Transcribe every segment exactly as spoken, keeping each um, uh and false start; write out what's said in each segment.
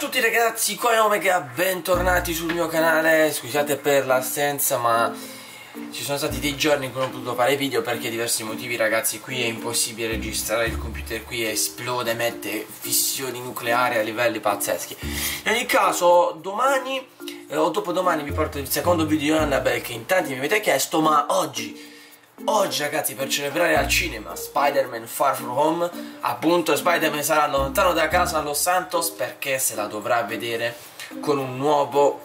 Ciao a tutti ragazzi, qua è Omega, bentornati sul mio canale. Scusate per l'assenza, ma ci sono stati dei giorni in cui non ho potuto fare video perché diversi motivi, ragazzi. Qui è impossibile registrare, il computer qui esplode, mette fissioni nucleari a livelli pazzeschi. In ogni caso, domani eh, o dopodomani vi porto il secondo video di Annabelle che in tanti mi avete chiesto, ma oggi Oggi ragazzi, per celebrare al cinema Spider-Man Far From Home, appunto Spider-Man sarà lontano da casa a Los Santos perché se la dovrà vedere con un nuovo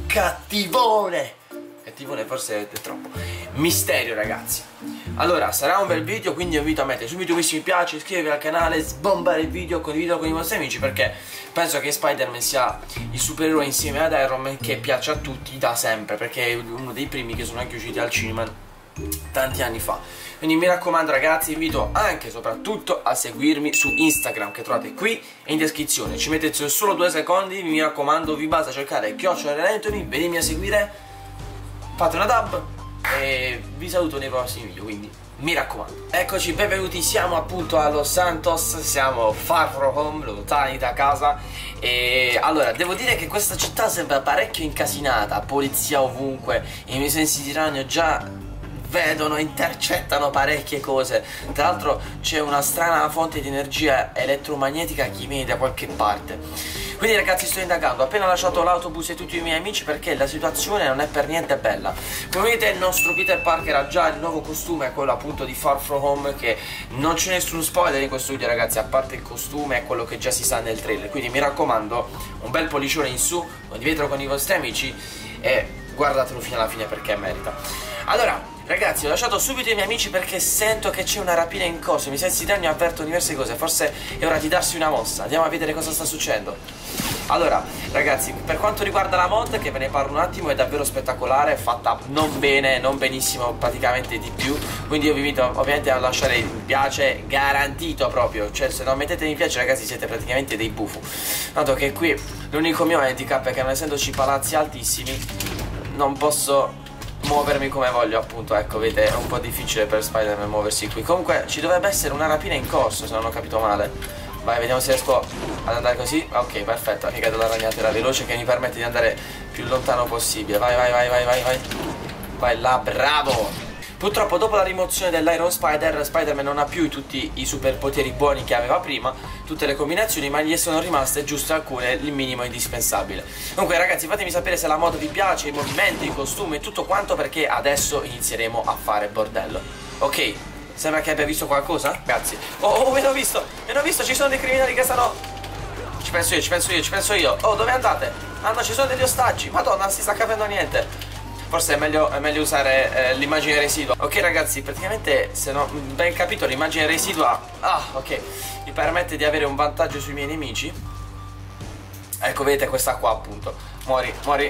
cattivone. Cattivone forse è troppo. Misterio ragazzi. Allora sarà un bel video, quindi invito a mettere subito un mi piace, iscrivervi al canale, sbombare il video, condividere con i vostri amici perché penso che Spider-Man sia il supereroe insieme ad Iron Man che piace a tutti da sempre, perché è uno dei primi che sono anche usciti al cinema tanti anni fa. Quindi mi raccomando ragazzi, invito anche e soprattutto a seguirmi su Instagram che trovate qui in descrizione. Ci mettete solo due secondi, mi raccomando, vi basta cercare chiocciola Anthony, venitemi a seguire, fate una dab e vi saluto nei prossimi video, quindi mi raccomando. Eccoci, benvenuti, siamo appunto a Los Santos, siamo far from home, lontani da casa. E allora, devo dire che questa città sembra parecchio incasinata, polizia ovunque, i miei sensi di ragno già vedono, intercettano parecchie cose. Tra l'altro c'è una strana fonte di energia elettromagnetica che viene da qualche parte. Quindi ragazzi, sto indagando, ho appena lasciato l'autobus e tutti i miei amici perché la situazione non è per niente bella. Come vedete il nostro Peter Parker ha già il nuovo costume, quello appunto di Far From Home, che non c'è nessun spoiler in questo video ragazzi, a parte il costume e quello che già si sa nel trailer. Quindi mi raccomando, un bel pollicione in su, condividetelo con i vostri amici e guardatelo fino alla fine perché merita. Allora ragazzi, ho lasciato subito i miei amici perché sento che c'è una rapina in corso. Mi sensi danni, avverto diverse cose. Forse è ora di darsi una mossa. Andiamo a vedere cosa sta succedendo. Allora ragazzi, per quanto riguarda la mod, che ve ne parlo un attimo, è davvero spettacolare. È fatta non bene, non benissimo, praticamente di più. Quindi io vi invito ovviamente a lasciare il mi piace garantito proprio. Cioè se non mettete mi piace ragazzi siete praticamente dei bufu. Noto che qui l'unico mio handicap è che non essendoci palazzi altissimi non posso muovermi come voglio, appunto. Ecco, vedete, è un po' difficile per Spider-Man muoversi qui. Comunque ci dovrebbe essere una rapina in corso, se non ho capito male. Vai, vediamo se riesco ad andare così. Ok, perfetto, la figa della ragnatela veloce che mi permette di andare più lontano possibile. Vai, vai, vai, vai, vai, vai. Vai là, bravo. Purtroppo dopo la rimozione dell'Iron Spider, Spider-Man non ha più tutti i superpoteri buoni che aveva prima, tutte le combinazioni, ma gli sono rimaste giusto alcune, il minimo indispensabile. Comunque ragazzi, fatemi sapere se la mod vi piace, i movimenti, i costumi e tutto quanto, perché adesso inizieremo a fare bordello. Ok, sembra che abbia visto qualcosa? Grazie. Oh, oh, me l'ho visto, me l'ho visto, ci sono dei criminali che stanno... Ci penso io, ci penso io, ci penso io. Oh, dove andate? Ah no, ci sono degli ostaggi, madonna, non si sta capendo niente. Forse è meglio, è meglio usare eh, l'immagine residua. Ok ragazzi, praticamente se non ben capito l'immagine residua, ah ok, mi permette di avere un vantaggio sui miei nemici. Ecco, vedete questa qua appunto. Muori, muori.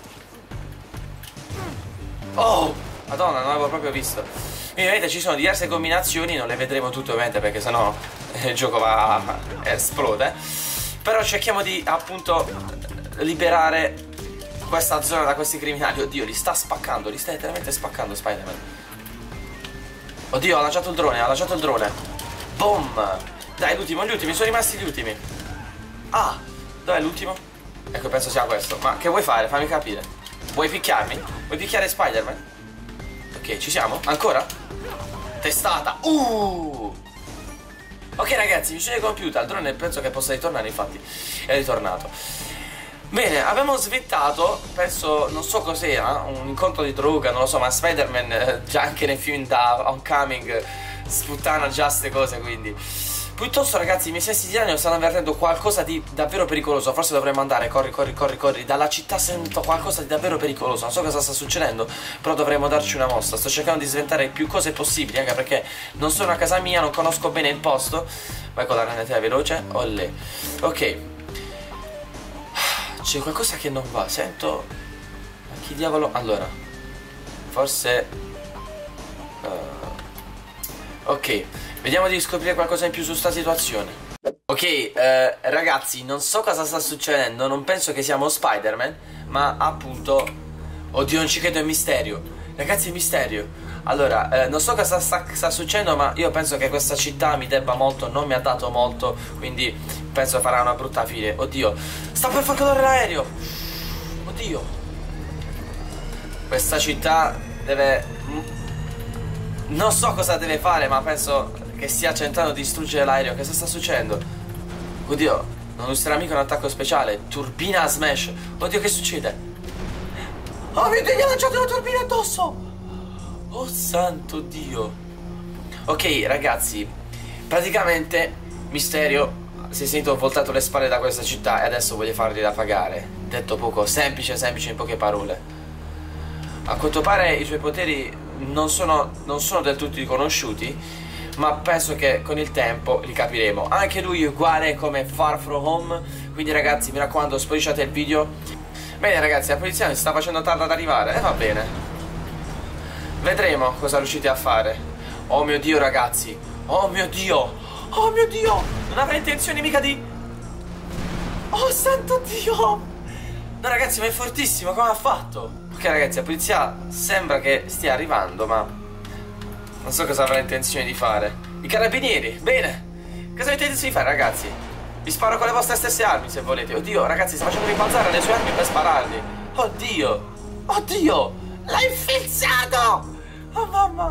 Oh, madonna, non l'avevo proprio visto. Quindi vedete ci sono diverse combinazioni, non le vedremo tutte ovviamente perché sennò il gioco va a esplode. Però cerchiamo di appunto liberare questa zona da questi criminali. Oddio, li sta spaccando, li sta letteralmente spaccando Spider-Man. Oddio, ha lanciato il drone, ha lanciato il drone. Boom. Dai, l'ultimo, gli ultimi, sono rimasti gli ultimi. Ah, dov'è l'ultimo? Ecco, penso sia questo. Ma che vuoi fare? Fammi capire. Vuoi picchiarmi? Vuoi picchiare Spider-Man? Ok, ci siamo? Ancora? Testata. Uh. Ok ragazzi, missione compiuta. Il drone penso che possa ritornare, infatti è ritornato. Bene, abbiamo sventato, penso, non so cos'era, un incontro di droga, non lo so, ma Spider-Man eh, già anche nei film da Homecoming sputtana già ste cose, quindi piuttosto ragazzi i miei sensi di ragno stanno avvertendo qualcosa di davvero pericoloso. Forse dovremmo andare, corri, corri, corri, corri. Dalla città sento qualcosa di davvero pericoloso. Non so cosa sta succedendo, però dovremmo darci una mossa. Sto cercando di sventare più cose possibili, anche perché non sono a casa mia, non conosco bene il posto. Vai con la ragnatela veloce, ollè. Ok, c'è qualcosa che non va, sento... Ma chi diavolo... Allora, forse... Uh... Ok, vediamo di scoprire qualcosa in più su sta situazione. Ok, eh, ragazzi, non so cosa sta succedendo, non penso che siamo Spider-Man, ma appunto Oddio, non ci credo, è misterio. Ragazzi, è misterio. Allora, eh, non so cosa sta, sta succedendo, ma io penso che questa città mi debba molto, non mi ha dato molto, quindi penso farà una brutta fine. Oddio, sta per far cadere l'aereo. Oddio. Questa città deve... non so cosa deve fare, ma penso che stia tentando di distruggere l'aereo. Cosa sta succedendo? Oddio, non userà mica un attacco speciale. Turbina a smash. Oddio, che succede? Oh mio Dio, gli ha lanciato una turbina addosso. Oh santo Dio. Ok ragazzi, praticamente Mysterio si è sentito voltato le spalle da questa città e adesso voglio fargli da pagare. Detto poco, semplice, semplice, in poche parole. A quanto pare i suoi poteri non sono, non sono del tutto riconosciuti, ma penso che con il tempo li capiremo. Anche lui è uguale come Far From Home. Quindi ragazzi, mi raccomando, spoilerate il video. Bene ragazzi, la polizia si sta facendo tarda ad arrivare. E eh, va bene. Vedremo cosa riuscite a fare. Oh mio Dio ragazzi. Oh mio Dio. Oh mio Dio. Non avrei intenzione mica di... oh santo Dio. No ragazzi, ma è fortissimo. Come ha fatto? Ok ragazzi, la polizia sembra che stia arrivando, ma non so cosa avrà intenzione di fare. I carabinieri, bene. Cosa avete intenzione di fare ragazzi? Vi sparo con le vostre stesse armi se volete. Oddio ragazzi, sta facendo ribalzare le sue armi per spararli. Oddio. Oddio. L'ha infilzato. Oh mamma.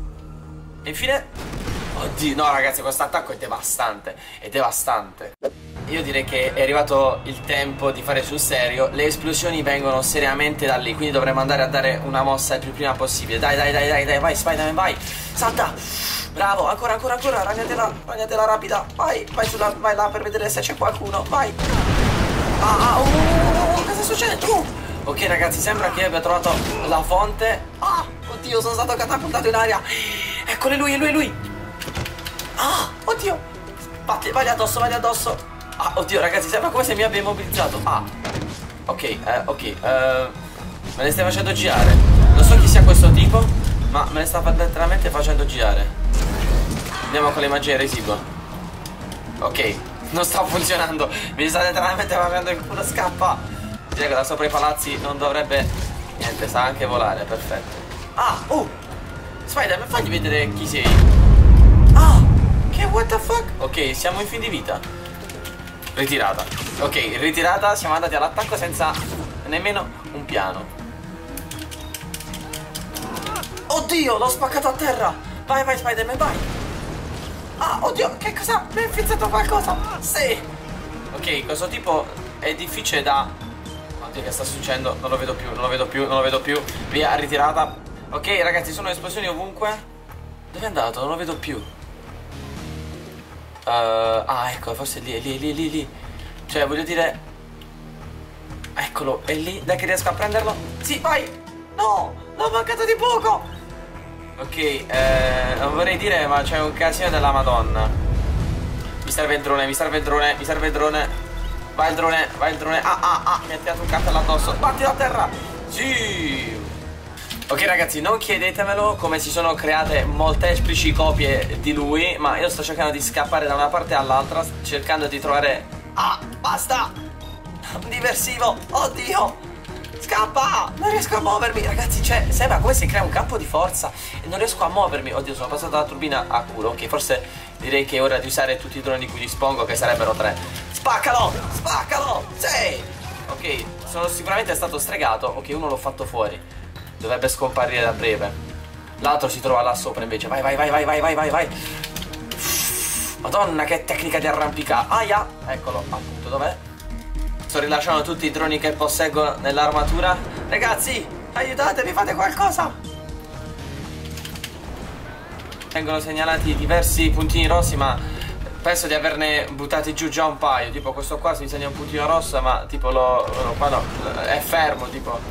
E infine... oddio, no ragazzi, questo attacco è devastante. È devastante. Io direi che è arrivato il tempo di fare sul serio. Le esplosioni vengono seriamente da lì, quindi dovremmo andare a dare una mossa il più prima possibile. Dai, dai, dai, dai, dai, vai Spider-Man, vai. Salta. Bravo, ancora, ancora, ancora. Ragnatela, ragnatela rapida. Vai, vai sulla, vai là per vedere se c'è qualcuno. Vai. Ah, ah, oh, cosa succede? Uh. Ok ragazzi, sembra che abbia trovato la fonte. Ah, oddio, sono stato catapultato in aria. Eccolo, lui, è lui, è lui. Ah, oddio. Batti, vai addosso, vai addosso. Ah, oddio ragazzi, sembra come se mi abbia immobilizzato. Ah, ok, eh, ok eh, me ne stai facendo girare. Non so chi sia questo tipo, ma me ne sta letteralmente facendo girare. Andiamo con le magie residua. Ok, non sta funzionando. Mi sta letteralmente facendo il culo, scappa. Direi che da sopra i palazzi non dovrebbe... niente, sa anche volare, perfetto. Ah, oh Spider-Man, fagli vedere chi sei. Ah, che what the fuck. Ok, siamo in fin di vita. Ritirata. Ok, ritirata, siamo andati all'attacco senza nemmeno un piano. Oddio, l'ho spaccato a terra. Vai, vai Spider-Man, vai. Ah, oddio, che cosa? Mi ha infilzato qualcosa. Sì. Ok, questo tipo è difficile da... oddio, che sta succedendo? Non lo vedo più, non lo vedo più, non lo vedo più. Via, ritirata. Ok ragazzi, sono esplosioni ovunque. Dove è andato? Non lo vedo più. Uh, ah, ecco, forse è lì, è lì, è lì, è lì, lì. Cioè, voglio dire... eccolo, è lì. Dai che riesco a prenderlo. Sì, vai. No, l'ho mancato di poco. Ok, eh, non vorrei dire, ma c'è un casino della Madonna. Mi serve il drone, mi serve il drone, mi serve il drone. Vai il drone, vai il drone. Ah, ah, ah, mi ha tirato un cartello addosso. Batti da terra. Sì. Ok ragazzi, non chiedetemelo come si sono create molteplici copie di lui, ma io sto cercando di scappare da una parte all'altra, cercando di trovare... ah, basta! Un diversivo, oddio! Scappa! Non riesco a muovermi, ragazzi, cioè, sembra come se crea un campo di forza e non riesco a muovermi. Oddio, sono passato dalla turbina a culo. Ok, forse direi che è ora di usare tutti i droni di cui dispongo, che sarebbero tre. Spaccalo! Spaccalo! Sì! Ok, sono sicuramente stato stregato. Ok, uno l'ho fatto fuori. Dovrebbe scomparire da breve. L'altro si trova là sopra invece. Vai, vai, vai, vai, vai, vai, vai, vai. Madonna, che tecnica di arrampica. Aia, eccolo, appunto, dov'è? Sto rilasciando tutti i droni che posseggo nell'armatura. Ragazzi, aiutatemi, fate qualcosa. Vengono segnalati diversi puntini rossi, ma penso di averne buttati giù già un paio. Tipo questo qua si mi segna un puntino rosso, ma tipo lo... lo qua no, è fermo, tipo...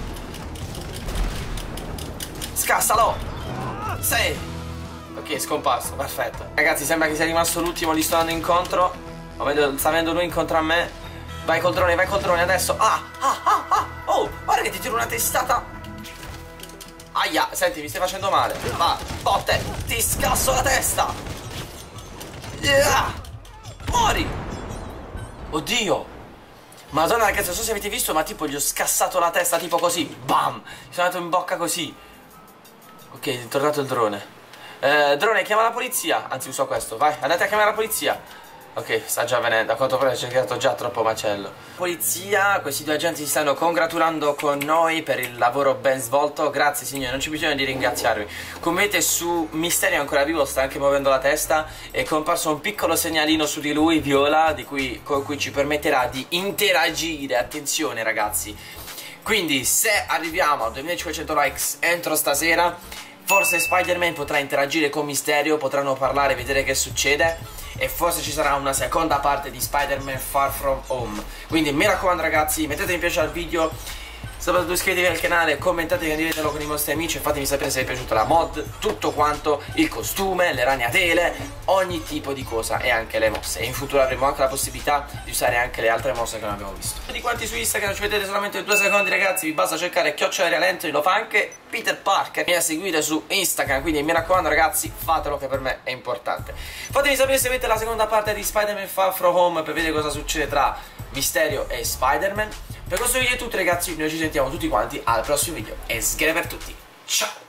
scassalo! Sì! Ok, è scomparso, perfetto. Ragazzi, sembra che sia rimasto l'ultimo, gli sto andando incontro. Sta avendo lui incontro a me. Vai col drone, vai col drone adesso. Ah, ah, ah, ah. Oh, guarda che ti tiro una testata. Aia, senti, mi stai facendo male. Va, botte, ti scasso la testa. Yeah. Muori. Oddio. Madonna ragazzi, non so se avete visto, ma tipo gli ho scassato la testa tipo così. Bam! Mi sono andato in bocca così. Ok, è tornato il drone. eh, Drone, chiama la polizia. Anzi, uso questo, vai, andate a chiamare la polizia. Ok, sta già venendo, a quanto pare c'è creato già troppo macello. Polizia, questi due agenti si stanno congratulando con noi per il lavoro ben svolto. Grazie signori, non c'è bisogno di ringraziarvi. Come vedete su Misterio ancora vivo, sta anche muovendo la testa. È comparso un piccolo segnalino su di lui, viola, di cui, con cui ci permetterà di interagire. Attenzione ragazzi. Quindi se arriviamo a duemilacinquecento likes entro stasera, forse Spider-Man potrà interagire con Misterio, potranno parlare, vedere che succede. E forse ci sarà una seconda parte di Spider-Man Far From Home. Quindi mi raccomando ragazzi, mettete mi piace al video, soprattutto iscrivetevi al canale, commentate, condividetelo con i vostri amici e fatemi sapere se vi è piaciuta la mod, tutto quanto, il costume, le ragnatele, ogni tipo di cosa e anche le mosse. E in futuro avremo anche la possibilità di usare anche le altre mosse che non abbiamo visto. Tutti quanti su Instagram ci vedete solamente due secondi ragazzi, vi basta cercare chiocciola Realentoli, lo fa anche Peter Parker. Mi a seguire su Instagram, quindi mi raccomando ragazzi, fatelo che per me è importante. Fatemi sapere se avete la seconda parte di Spider-Man Far From Home per vedere cosa succede tra Misterio e Spider-Man. Per questo video è tutto ragazzi, noi ci sentiamo tutti quanti al prossimo video e sgre per tutti, ciao!